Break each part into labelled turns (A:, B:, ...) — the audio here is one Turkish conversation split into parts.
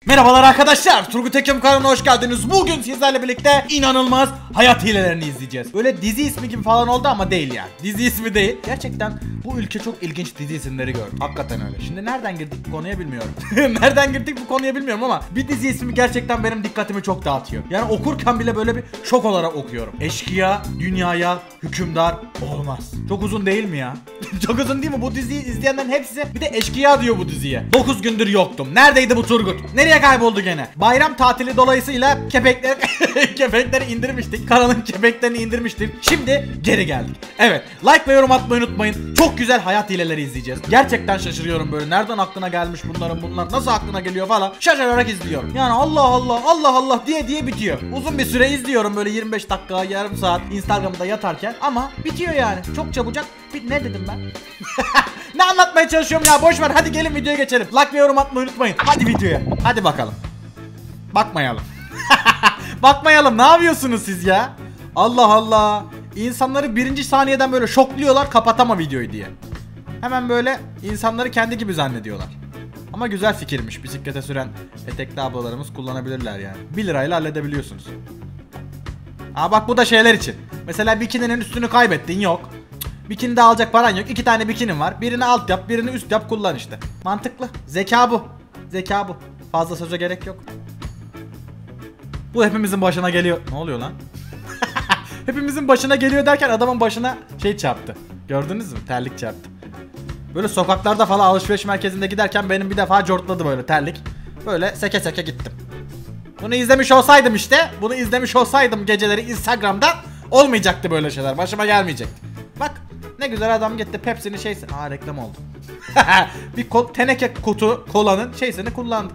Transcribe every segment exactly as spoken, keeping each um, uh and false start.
A: Merhabalar arkadaşlar, Turgut Ekim kanalına hoş geldiniz. Bugün sizlerle birlikte inanılmaz hayat hilelerini izleyeceğiz. Böyle dizi ismi gibi falan oldu ama değil yani. Dizi ismi değil. Gerçekten bu ülke çok ilginç dizi isimleri gördü. Hakikaten öyle. Şimdi nereden girdik bu konuya bilmiyorum. Nereden girdik bu konuya bilmiyorum ama bir dizi ismi gerçekten benim dikkatimi çok dağıtıyor. Yani okurken bile böyle bir şok olarak okuyorum. Eşkıya, dünyaya, hükümdar olmaz. Çok uzun değil mi ya? Çok uzun değil mi? Bu diziyi izleyenlerin hepsi bir de eşkıya diyor bu diziye. dokuz gündür yoktum. Neredeydi bu Turgut? Nereye kayboldu gene? Bayram tatili dolayısıyla kepekler kepekleri indirmiştik. Kanalın kepeklerini indirmiştik. Şimdi geri geldik. Evet, like ve yorum atmayı unutmayın. Çok güzel hayat hileleri izleyeceğiz. Gerçekten şaşırıyorum böyle. Nereden aklına gelmiş bunların bunlar? Nasıl aklına geliyor falan. Şaşırarak izliyorum. Yani Allah Allah Allah Allah diye diye bitiyor. Uzun bir süre izliyorum böyle yirmi beş dakika, yarım saat Instagram'da yatarken ama bitiyor yani. Çok çabucak. Bir ne dedim ben? Ne anlatmaya çalışıyorum ya, boş ver. Hadi gelin videoya geçelim. Like ve yorum atmayı unutmayın. Hadi videoya. Hadi bakalım. Bakmayalım. Bakmayalım. Ne yapıyorsunuz siz ya? Allah Allah. İnsanları birinci saniyeden böyle şokluyorlar, kapatama videoyu diye. Hemen böyle insanları kendi gibi zannediyorlar. Ama güzel fikirmiş. Bisiklete süren etekli ablalarımız kullanabilirler yani. bir lirayla halledebiliyorsunuz. Aa bak, bu da şeyler için. Mesela bikininin üstünü kaybettin, yok. Bikini de alacak paran yok. İki tane bikinin var. Birini alt yap, birini üst yap, kullan işte. Mantıklı. Zeka bu. Zeka bu. Fazla söze gerek yok. Bu hepimizin başına geliyor. Ne oluyor lan? Hepimizin başına geliyor derken adamın başına şey çarptı. Gördünüz mü? Terlik çarptı. Böyle sokaklarda falan alışveriş merkezinde giderken benim bir defa cortladı böyle terlik. Böyle seke seke gittim. Bunu izlemiş olsaydım işte. Bunu izlemiş olsaydım geceleri Instagram'da olmayacaktı böyle şeyler. Başıma gelmeyecekti. Bak ne güzel adam gitti Pepsi'nin şeysi. Aa, reklam oldu. Bir kol, teneke kutu kolanın şeysini kullandı.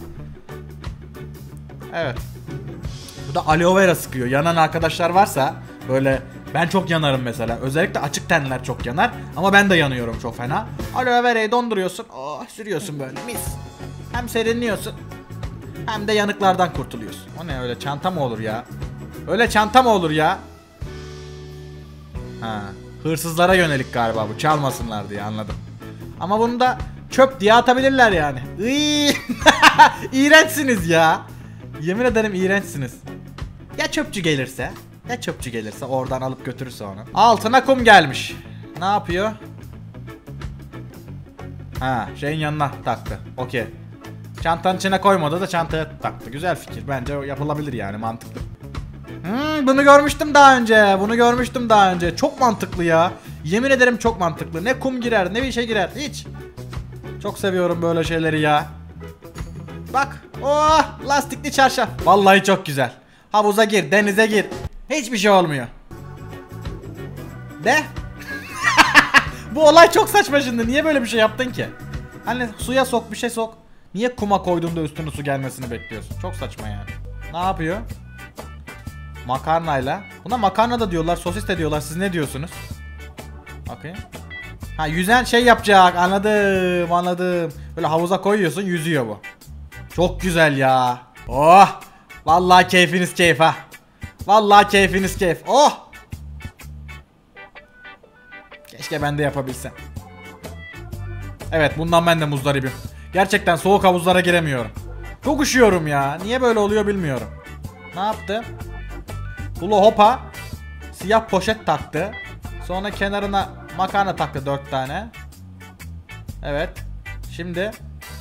A: Evet. Bu da aloe vera sıkıyor. Yanan arkadaşlar varsa böyle, ben çok yanarım mesela. Özellikle açık tenler çok yanar. Ama ben de yanıyorum çok fena. Aloe verayı donduruyorsun. Oh, sürüyorsun böyle mis. Hem serinliyorsun hem de yanıklardan kurtuluyorsun. O ne öyle, çanta mı olur ya? Öyle çanta mı olur ya? Ha, hırsızlara yönelik galiba bu. Çalmasınlar diye, anladım. Ama bunu da çöp diye atabilirler yani. Iiii. İğrençsiniz ya. Yemin ederim iğrençsiniz. Ya çöpçü gelirse? Ya çöpçü gelirse oradan alıp götürürse onu. Altına kum gelmiş. Ne yapıyor? Ha, şeyin yanına taktı. Okey. Çantanın içine koymadı da çantaya taktı. Güzel fikir. Bence yapılabilir yani, mantıklı. Hmm, bunu görmüştüm daha önce. Bunu görmüştüm daha önce. Çok mantıklı ya. Yemin ederim çok mantıklı. Ne kum girer ne bir şey girer. Hiç. Çok seviyorum böyle şeyleri ya. Bak. Oh, lastikli çarşaf. Vallahi çok güzel. Havuza gir, denize gir. Hiçbir şey olmuyor. De. Bu olay çok saçma şimdi. Niye böyle bir şey yaptın ki? Hani suya sok, bir şey sok. Niye kuma koyduğunda üstüne su gelmesini bekliyorsun? Çok saçma yani. Ne yapıyor? Makarnayla. Buna makarna da diyorlar, sosis de diyorlar. Siz ne diyorsunuz? Bakayım. Ha, yüzen şey yapacak. Anladım, anladım. Böyle havuza koyuyorsun, yüzüyor bu. Çok güzel ya. Oh. Vallahi keyfiniz keyif ha. Vallahi keyfiniz keyif. Oh. Keşke ben de yapabilsem. Evet, bundan ben de muzdaribim. Gerçekten soğuk havuzlara giremiyorum. Çok üşüyorum ya. Niye böyle oluyor bilmiyorum. Ne yaptı? Hula hopa siyah poşet taktı. Sonra kenarına makarna taktı dört tane. Evet. Şimdi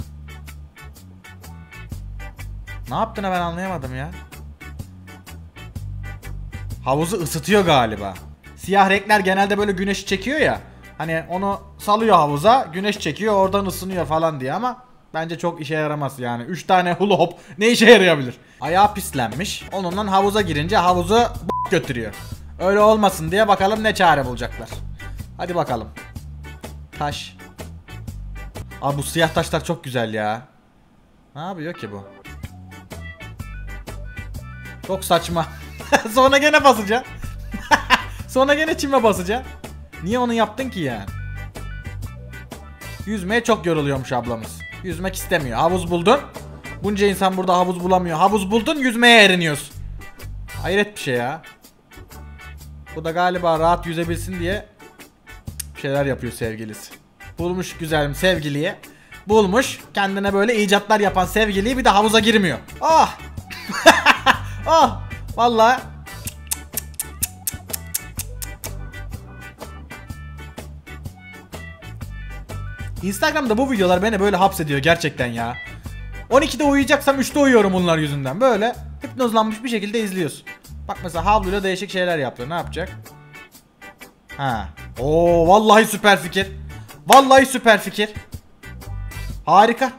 A: ne yaptığını ben anlayamadım ya. Havuzu ısıtıyor galiba. Siyah renkler genelde böyle güneşi çekiyor ya. Hani onu salıyor havuza, güneş çekiyor, oradan ısınıyor falan diye ama bence çok işe yaramaz yani. üç tane hula hop ne işe yarayabilir? Ayağı pislenmiş. Onunla havuza girince havuzu b- götürüyor. Öyle olmasın diye bakalım ne çare bulacaklar. Hadi bakalım. Taş. Abi bu siyah taşlar çok güzel ya. Ne yapıyor ki bu? Çok saçma. Sonra gene basacağım. Sonra gene çime basacağım. Niye onu yaptın ki yani? Yüzmeye çok yoruluyormuş ablamız. Yüzmek istemiyor. Havuz buldun. Bunca insan burada havuz bulamıyor. Havuz buldun, yüzmeye eriniyorsun. Hayret bir şey ya. Bu da galiba rahat yüzebilsin diye bir şeyler yapıyor sevgilisi. Bulmuş güzelim sevgiliye. bulmuş. Kendine böyle icatlar yapan sevgiliyi, bir de havuza girmiyor. Ah. Ah. Vallahi. Instagram'da bu videolar beni böyle hapsediyor gerçekten ya. on ikide uyuyacaksam üçte uyuyorum bunlar yüzünden. Böyle hipnozlanmış bir şekilde izliyorsun. Bak mesela havluyla değişik şeyler yaptı. Ne yapacak? Ha. Oo, vallahi süper fikir. Vallahi süper fikir. Harika.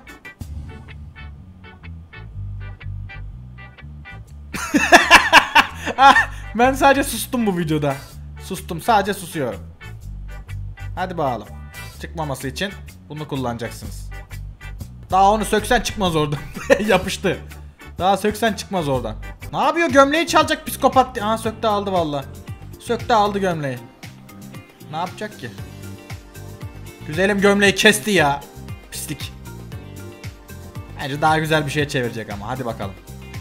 A: Ben sadece sustum bu videoda. Sustum, sadece susuyorum. Hadi bakalım. Çıkmaması için bunu kullanacaksınız. Daha onu söksen çıkmaz oradan. Yapıştı. Daha söksen çıkmaz oradan. Ne yapıyor? Gömleği çalacak psikopat. Aha, söktü aldı vallahi. Söktü aldı gömleği. Ne yapacak ki? Güzelim gömleği kesti ya. Pislik. Bence daha güzel bir şeye çevirecek ama. Hadi bakalım.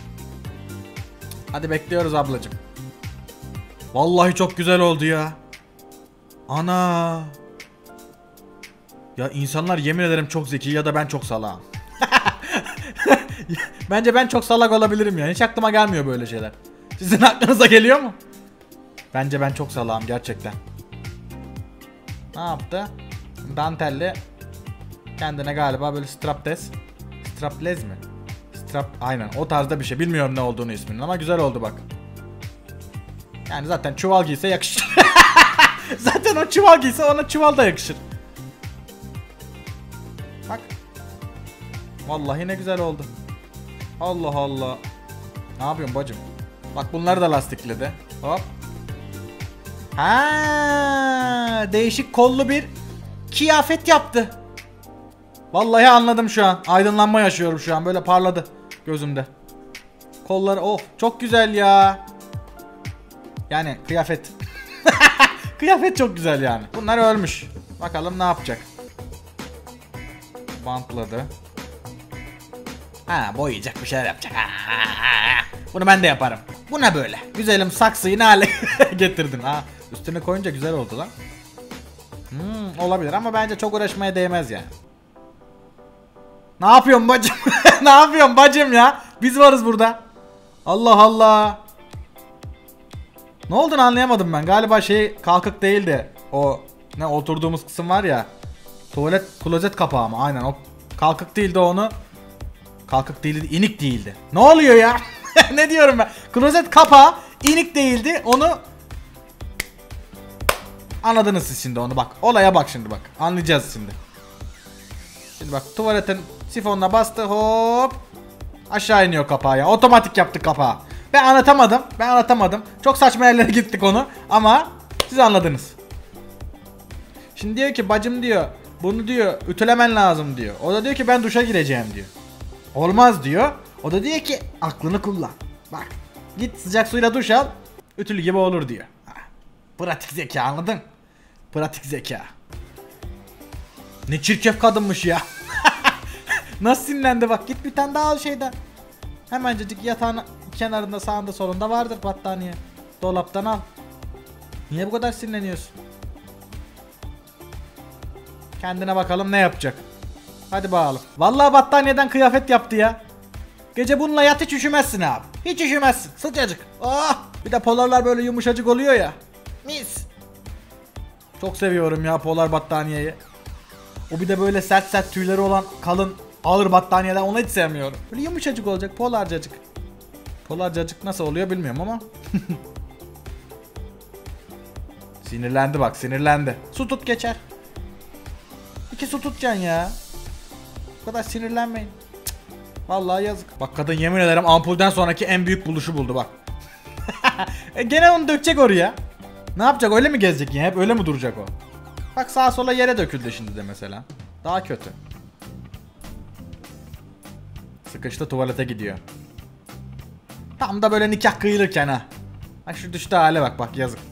A: Hadi bekliyoruz ablacığım. Vallahi çok güzel oldu ya. Ana. Ya insanlar yemin ederim çok zeki ya da ben çok salağım. Bence ben çok salak olabilirim ya. Hiç aklıma gelmiyor böyle şeyler. Sizin aklınıza geliyor mu? Bence ben çok salağım gerçekten. Ne yaptı? Dantelli. Kendine galiba böyle strapless. Strapless mi? Strap, aynen o tarzda bir şey. Bilmiyorum ne olduğunu isminin ama güzel oldu bak. Yani zaten çuval giyse yakışır. Zaten o çuval giyse ona çuval da yakışır. Bak. Vallahi ne güzel oldu. Allah Allah. Ne yapıyorsun bacım? Bak bunları da lastikledi. Hop. Ha, değişik kollu bir kıyafet yaptı. Vallahi anladım şu an. Aydınlanma yaşıyorum şu an. Böyle parladı gözümde. Kolları of çok güzel ya. Yani kıyafet. Kıyafet çok güzel yani. Bunlar ölmüş. Bakalım ne yapacak. Bantladı. Ha, boyayacak bir şeyler yapacak. Ha, ha, ha. Bunu ben de yaparım. Bu ne böyle? Güzelim saksıyı ne hale getirdin ha. Üstüne koyunca güzel oldu lan. Hmm, olabilir ama bence çok uğraşmaya değmez yani. Ne yapıyorsun bacım? Ne yapıyorsun bacım ya? Biz varız burada. Allah Allah. Ne olduğunu anlayamadım ben. Galiba şey kalkık değildi. O ne oturduğumuz kısım var ya. Tuvalet klozet kapağı mı? Aynen o kalkık değildi onu. Kalkık değildi, inik değildi. Ne oluyor ya? Ne diyorum ben? Klozet kapağı inik değildi. Onu anladınız siz şimdi onu bak. Olaya bak şimdi bak. Anlayacağız şimdi. Şimdi bak tuvaletin sifonuna bastı hop. Aşağı iniyor kapağı ya. Otomatik yaptık kapağı. Ben anlatamadım. Ben anlatamadım. Çok saçma yerlere gittik onu. Ama siz anladınız. Şimdi diyor ki bacım diyor. Bunu diyor ütülemen lazım diyor. O da diyor ki ben duşa gireceğim diyor. Olmaz diyor. O da diyor ki aklını kullan. Bak git sıcak suyla duş al. Ütülü gibi olur diyor. Ha, pratik zeka anladın? Pratik zeka. Ne çirkef kadınmış ya. Nasıl sinirlendi bak. Git bir tane daha al şeyden. Hemencecik yatağın kenarında sağında solunda vardır battaniye. Dolaptan al. Niye bu kadar sinirleniyorsun? Kendine bakalım ne yapacak. Hadi bakalım. Vallahi battaniyeden kıyafet yaptı ya. Gece bununla yat hiç üşümezsin abi. Hiç üşümezsin. Sıcacık. Oh! Bir de polarlar böyle yumuşacık oluyor ya. Mis. Çok seviyorum ya polar battaniyeyi. O bir de böyle sert sert tüyleri olan kalın ağır battaniyeler onu hiç sevmiyorum. Böyle yumuşacık olacak polarcacık. Polarcacık nasıl oluyor bilmiyorum ama. Sinirlendi bak sinirlendi. Su tut geçer. İki su tutacaksın ya. Bu kadar sinirlenmeyin. Cık. Vallahi yazık. Bak kadın yemin ederim ampulden sonraki en büyük buluşu buldu bak. e gene onu dökecek oraya. Ne yapacak öyle mi gezecek ya? Hep öyle mi duracak o? Bak sağa sola yere döküldü şimdi de mesela. Daha kötü. Sıkıştı tuvalete gidiyor. Tam da böyle nikah kıyılırken ha. Bak şu düştüğü hale bak bak yazık.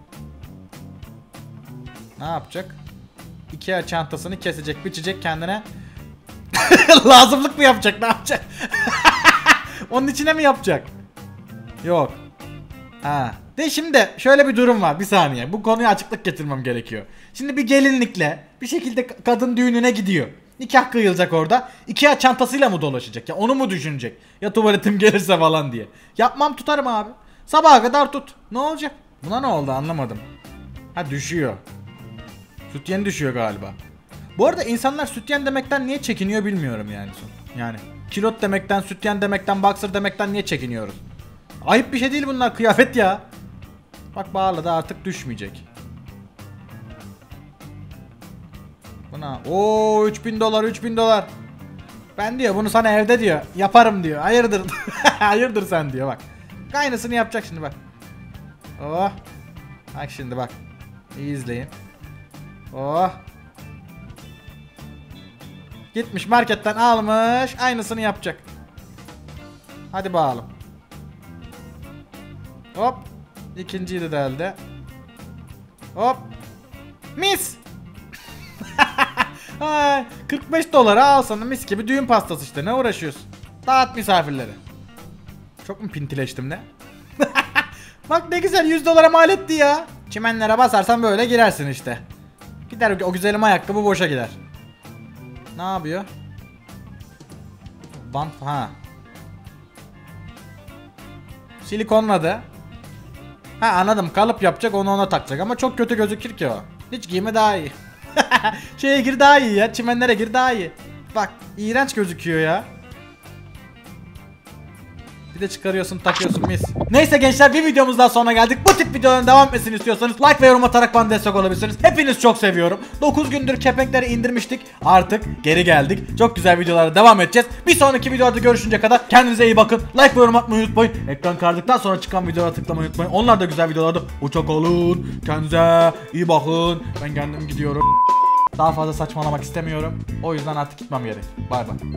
A: Ne yapacak? Ikea çantasını kesecek biçecek kendine. Lazımlık mı yapacak ne yapacak? Onun içine mi yapacak? Yok. Ha. De şimdi şöyle bir durum var bir saniye. Bu konuya açıklık getirmem gerekiyor. Şimdi bir gelinlikle bir şekilde kadın düğününe gidiyor. Nikah kıyılacak orada. Ikea çantasıyla mı dolaşacak ya? Onu mu düşünecek? Ya tuvaletim gelirse falan diye. Yapmam, tutarım abi. Sabaha kadar tut. Ne olacak? Buna ne oldu anlamadım. Ha, düşüyor. Sütyen düşüyor galiba. Bu arada insanlar sütyen demekten niye çekiniyor bilmiyorum yani. Yani kilot demekten, sütyen demekten, boxer demekten niye çekiniyoruz? Ayıp bir şey değil bunlar, kıyafet ya. Bak bağladı, artık düşmeyecek. Buna ooo üç bin dolar üç bin dolar. Ben diyor bunu sana evde diyor yaparım diyor. Hayırdır? Hayırdır sen diyor bak. Aynısını yapacak şimdi bak. Oh. Bak şimdi bak. İyi izleyin. Oh. Gitmiş marketten almış, aynısını yapacak. Hadi bakalım. Hop. İkinciyi de deldi. Hop. Mis. kırk beş dolara al sana mis gibi düğün pastası işte, ne uğraşıyorsun? Dağıt misafirleri. Çok mu pintileştim ne? Bak ne güzel, yüz dolara mal etti ya. Çimenlere basarsan böyle girersin işte. Gider o güzelim ayakkabı boşa gider. Ne yapıyor? Bant ha. Silikonladı. Ha anladım, kalıp yapacak, onu ona takacak ama çok kötü gözükür ki o. Hiç giyme daha iyi. Şeye gir daha iyi ya, çimenlere gir daha iyi. Bak iğrenç gözüküyor ya. Bir de çıkarıyorsun, takıyorsun, mis. Neyse gençler, bir videomuz daha sonuna geldik. Bu tip videoların devam etmesini istiyorsanız like ve yorum atarak bana destek olabilirsiniz. Hepiniz çok seviyorum. dokuz gündür kepenkleri indirmiştik. Artık geri geldik. Çok güzel videolara devam edeceğiz. Bir sonraki videoda görüşünce kadar kendinize iyi bakın. Like ve yorum atmayı unutmayın. Ekran karardıktan sonra çıkan videolara tıklamayı unutmayın. Onlar da güzel videolardı. Uçak olun. Kendinize iyi bakın. Ben kendim gidiyorum. Daha fazla saçmalamak istemiyorum. O yüzden artık gitmem gerek. Bay bay.